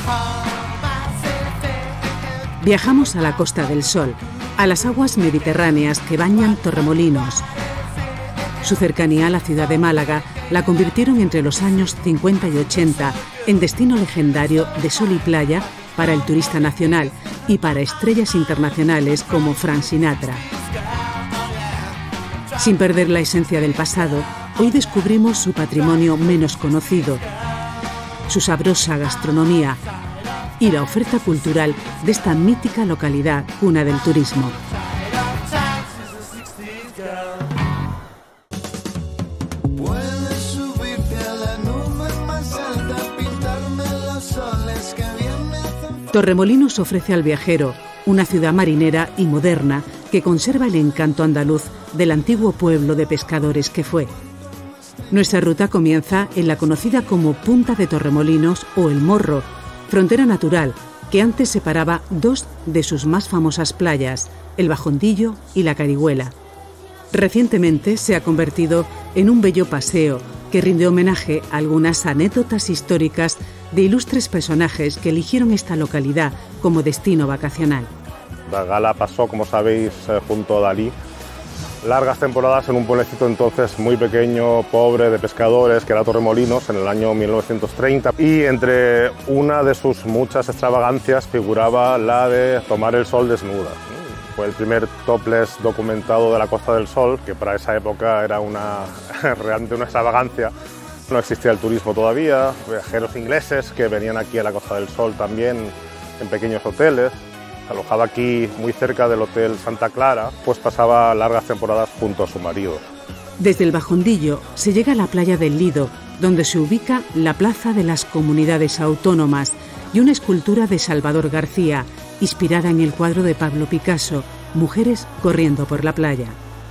Viajamos a la Costa del Sol, a las aguas mediterráneas que bañan Torremolinos. Su cercanía a la ciudad de Málaga la convirtieron entre los años 50 y 80 en destino legendario de sol y playa para el turista nacional y para estrellas internacionales como Frank Sinatra. Sin perder la esencia del pasado, hoy descubrimos su patrimonio menos conocido, su sabrosa gastronomía y la oferta cultural de esta mítica localidad, cuna del turismo. Torremolinos ofrece al viajero una ciudad marinera y moderna que conserva el encanto andaluz del antiguo pueblo de pescadores que fue. Nuestra ruta comienza en la conocida como Punta de Torremolinos o El Morro, frontera natural que antes separaba dos de sus más famosas playas, el Bajondillo y la Carihuela. Recientemente se ha convertido en un bello paseo que rinde homenaje a algunas anécdotas históricas de ilustres personajes que eligieron esta localidad como destino vacacional. La gala pasó, como sabéis, junto a Dalí, largas temporadas en un pueblecito entonces muy pequeño, pobre, de pescadores, que era Torremolinos, en el año 1930. Y entre una de sus muchas extravagancias figuraba la de tomar el sol desnuda. Fue el primer topless documentado de la Costa del Sol, que para esa época era realmente una extravagancia. No existía el turismo todavía, viajeros ingleses que venían aquí a la Costa del Sol también en pequeños hoteles. Se alojaba aquí muy cerca del Hotel Santa Clara, pues pasaba largas temporadas junto a su marido. Desde el Bajondillo se llega a la playa del Lido, donde se ubica la Plaza de las Comunidades Autónomas y una escultura de Salvador García, inspirada en el cuadro de Pablo Picasso, Mujeres corriendo por la playa.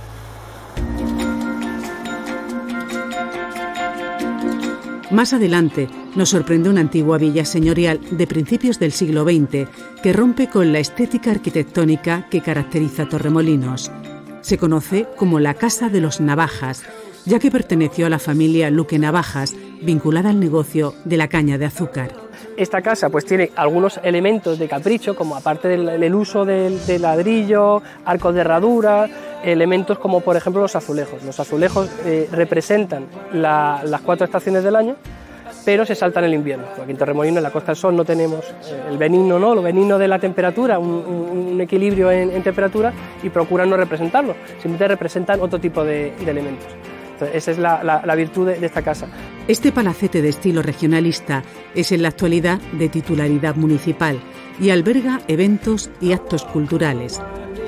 Más adelante nos sorprende una antigua villa señorial de principios del siglo XX que rompe con la estética arquitectónica que caracteriza Torremolinos. Se conoce como la Casa de los Navajas, ya que perteneció a la familia Luque Navajas, vinculada al negocio de la caña de azúcar. Esta casa pues tiene algunos elementos de capricho, como aparte del uso del ladrillo, arcos de herradura, elementos como por ejemplo los azulejos. Los azulejos representan las 4 estaciones del año, pero se saltan el invierno. Aquí en Torremolinos, en la Costa del Sol, no tenemos el benigno, ¿no? Lo benigno de la temperatura, un equilibrio en temperatura, y procuran no representarlo, simplemente representan otro tipo de elementos. Entonces, esa es la virtud de esta casa. Este palacete de estilo regionalista es en la actualidad de titularidad municipal y alberga eventos y actos culturales.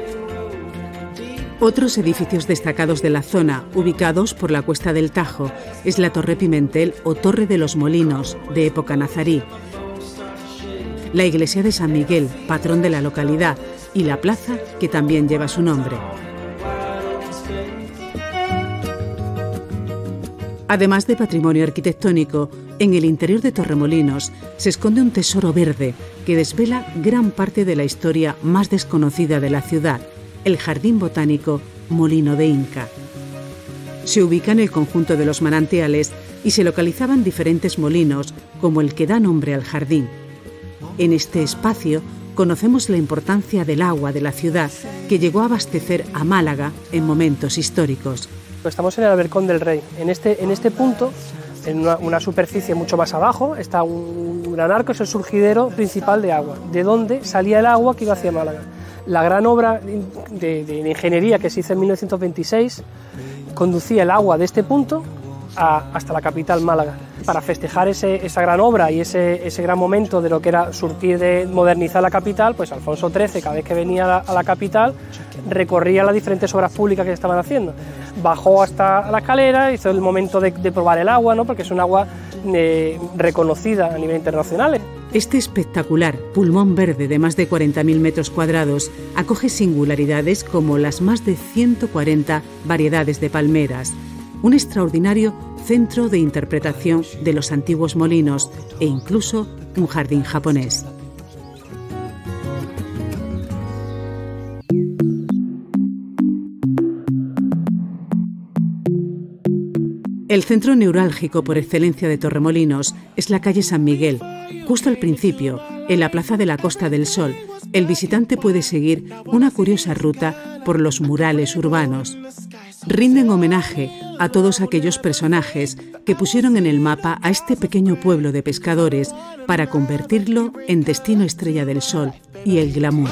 Otros edificios destacados de la zona, ubicados por la Cuesta del Tajo, es la Torre Pimentel o Torre de los Molinos, de época nazarí, la iglesia de San Miguel, patrón de la localidad, y la plaza que también lleva su nombre. Además de patrimonio arquitectónico, en el interior de Torremolinos se esconde un tesoro verde que desvela gran parte de la historia más desconocida de la ciudad, el Jardín Botánico Molino de Inca. Se ubica en el conjunto de los manantiales y se localizaban diferentes molinos, como el que da nombre al jardín. En este espacio conocemos la importancia del agua de la ciudad, que llegó a abastecer a Málaga en momentos históricos. Estamos en el Albercón del Rey. En este punto, en una superficie mucho más abajo, está un gran arco, es el surgidero principal de agua, de donde salía el agua que iba hacia Málaga. La gran obra de ingeniería que se hizo en 1926 conducía el agua de este punto hasta la capital, Málaga. Para festejar esa gran obra y ese gran momento de lo que era modernizar la capital, pues Alfonso XIII, cada vez que venía a la capital, recorría las diferentes obras públicas que se estaban haciendo. Bajó hasta la escalera, hizo el momento de probar el agua, ¿no? Porque es un agua reconocida a nivel internacional. Este espectacular pulmón verde de más de 40.000 metros cuadrados acoge singularidades como las más de 140 variedades de palmeras, un extraordinario centro de interpretación de los antiguos molinos e incluso un jardín japonés. El centro neurálgico por excelencia de Torremolinos es la calle San Miguel. Justo al principio, en la Plaza de la Costa del Sol, el visitante puede seguir una curiosa ruta por los murales urbanos. Rinden homenaje a todos aquellos personajes que pusieron en el mapa a este pequeño pueblo de pescadores para convertirlo en destino estrella del sol y el glamour.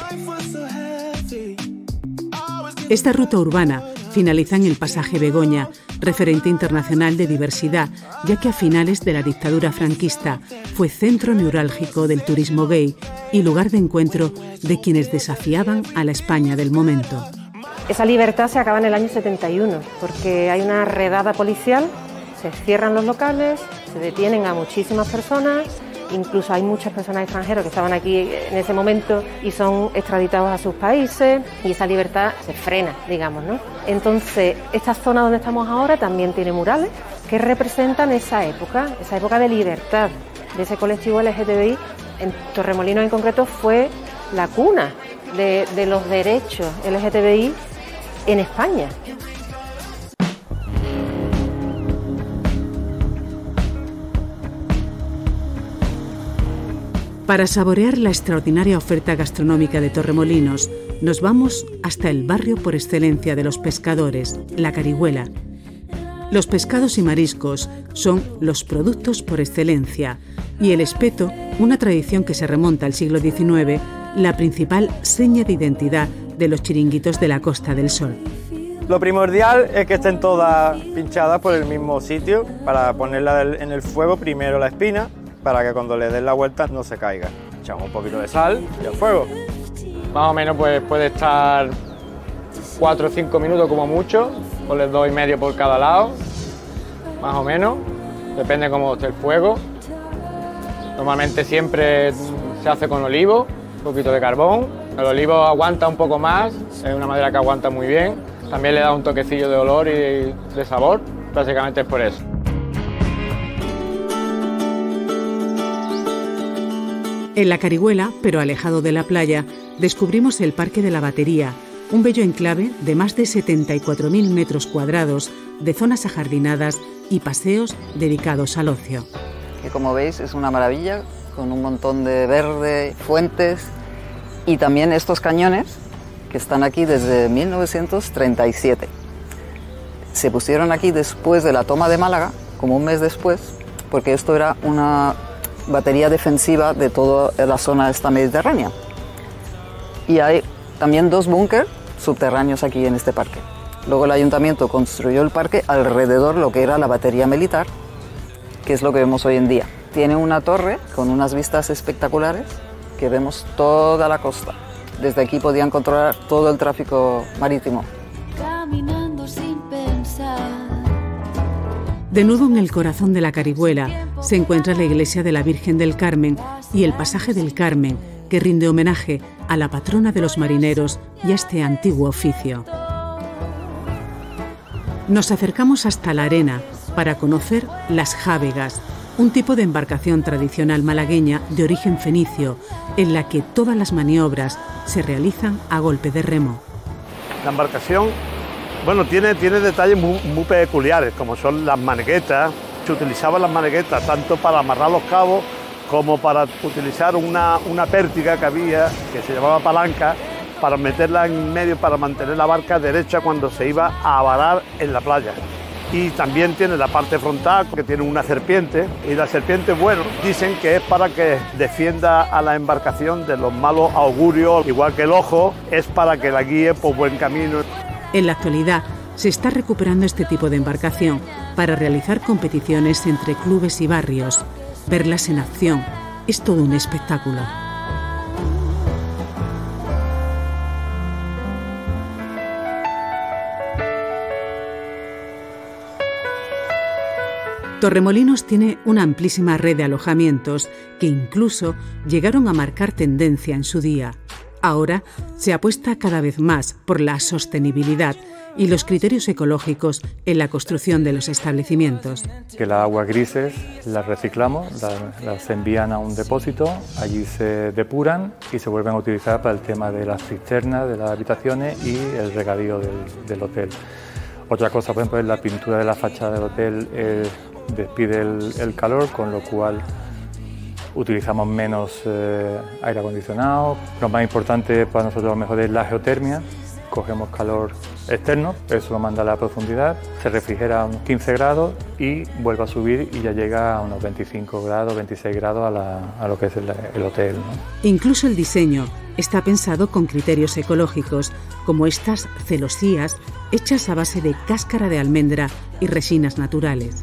Esta ruta urbana finaliza en el pasaje Begoña, referente internacional de diversidad, ya que a finales de la dictadura franquista fue centro neurálgico del turismo gay y lugar de encuentro de quienes desafiaban a la España del momento. Esa libertad se acaba en el año 71, porque hay una redada policial, se cierran los locales, se detienen a muchísimas personas, incluso hay muchas personas extranjeras que estaban aquí en ese momento y son extraditados a sus países, y esa libertad se frena, digamos, ¿no? Entonces, esta zona donde estamos ahora también tiene murales que representan esa época de libertad de ese colectivo LGTBI. En Torremolinos en concreto fue la cuna de los derechos LGTBI en España. Para saborear la extraordinaria oferta gastronómica de Torremolinos, nos vamos hasta el barrio por excelencia de los pescadores, La Carihuela. Los pescados y mariscos son los productos por excelencia y el espeto, una tradición que se remonta al siglo XIX, la principal seña de identidad de los chiringuitos de la Costa del Sol. Lo primordial es que estén todas pinchadas por el mismo sitio para ponerla en el fuego, primero la espina, para que cuando le den la vuelta no se caiga. Echamos un poquito de sal y al fuego. Más o menos pues puede estar 4 o 5 minutos como mucho, ponle 2 y medio por cada lado, más o menos, depende cómo esté el fuego. Normalmente siempre se hace con olivo, un poquito de carbón. El olivo aguanta un poco más, es una madera que aguanta muy bien. También le da un toquecillo de olor y de sabor, básicamente es por eso. En La Carihuela, pero alejado de la playa, descubrimos el Parque de la Batería, un bello enclave de más de 74.000 metros cuadrados de zonas ajardinadas y paseos dedicados al ocio. Que como veis es una maravilla, con un montón de verde, fuentes y también estos cañones que están aquí desde 1937. Se pusieron aquí después de la toma de Málaga, como un mes después, porque esto era una batería defensiva de toda la zona esta mediterránea. Y hay también 2 búnkeres subterráneos aquí en este parque. Luego el ayuntamiento construyó el parque alrededor de lo que era la batería militar, que es lo que vemos hoy en día. Tiene una torre con unas vistas espectaculares que vemos toda la costa. Desde aquí podían controlar todo el tráfico marítimo. Caminando sin pensar. De nuevo en el corazón de La Carihuela se encuentra la iglesia de la Virgen del Carmen y el pasaje del Carmen, que rinde homenaje a la patrona de los marineros y a este antiguo oficio. Nos acercamos hasta la arena para conocer las jávegas, un tipo de embarcación tradicional malagueña de origen fenicio, en la que todas las maniobras se realizan a golpe de remo. La embarcación, bueno, tiene detalles muy peculiares, como son las maneguetas. Se utilizaban las maneguetas tanto para amarrar los cabos como para utilizar una pértiga que había, que se llamaba palanca, para meterla en medio para mantener la barca derecha cuando se iba a varar en la playa. Y también tiene la parte frontal, que tiene una serpiente, y la serpiente, bueno, dicen que es para que defienda a la embarcación de los malos augurios, igual que el ojo es para que la guíe por buen camino. En la actualidad se está recuperando este tipo de embarcación para realizar competiciones entre clubes y barrios. Verlas en acción es todo un espectáculo. Torremolinos tiene una amplísima red de alojamientos que incluso llegaron a marcar tendencia en su día. Ahora se apuesta cada vez más por la sostenibilidad y los criterios ecológicos en la construcción de los establecimientos. Que las aguas grises las reciclamos, las envían a un depósito, allí se depuran y se vuelven a utilizar para el tema de las cisternas, de las habitaciones y el regadío del hotel. Otra cosa, por ejemplo, es la pintura de la fachada del hotel, despide el calor, con lo cual utilizamos menos aire acondicionado. Lo más importante para nosotros a lo mejor es la geotermia. Cogemos calor externo, eso lo manda a la profundidad, se refrigera a unos 15 grados y vuelve a subir y ya llega a unos 25 grados, 26 grados a lo que es el hotel, ¿no? Incluso el diseño está pensado con criterios ecológicos, como estas celosías hechas a base de cáscara de almendra y resinas naturales.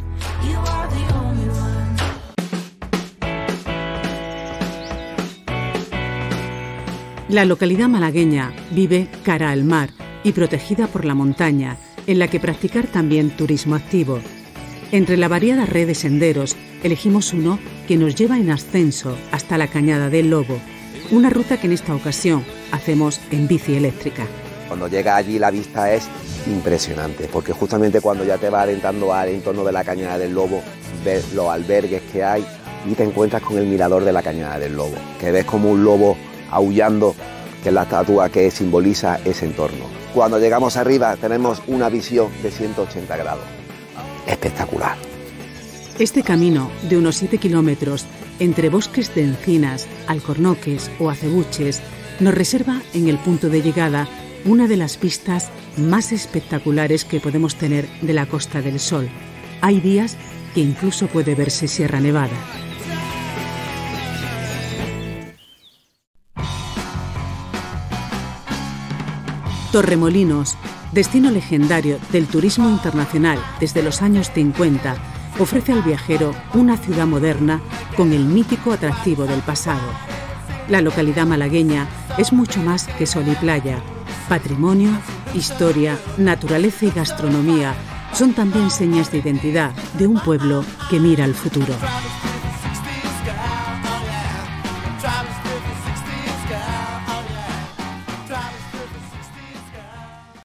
La localidad malagueña vive cara al mar y protegida por la montaña, en la que practicar también turismo activo. Entre la variada red de senderos, elegimos uno que nos lleva en ascenso hasta la Cañada del Lobo, una ruta que en esta ocasión hacemos en bici eléctrica. Cuando llegas allí la vista es impresionante, porque justamente cuando ya te vas adentrando al entorno de la Cañada del Lobo, ves los albergues que hay y te encuentras con el mirador de la Cañada del Lobo, que ves como un lobo aullando, que es la estatua que simboliza ese entorno. Cuando llegamos arriba tenemos una visión de 180 grados. Espectacular. Este camino de unos 7 kilómetros entre bosques de encinas, alcornoques o acebuches nos reserva en el punto de llegada una de las vistas más espectaculares que podemos tener de la Costa del Sol. Hay días que incluso puede verse Sierra Nevada. Torremolinos, destino legendario del turismo internacional desde los años 50, ofrece al viajero una ciudad moderna con el mítico atractivo del pasado. La localidad malagueña es mucho más que sol y playa. Patrimonio, historia, naturaleza y gastronomía son también señas de identidad de un pueblo que mira al futuro.